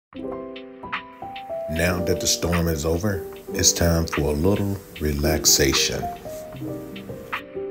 Now that the storm is over, it's time for a little relaxation.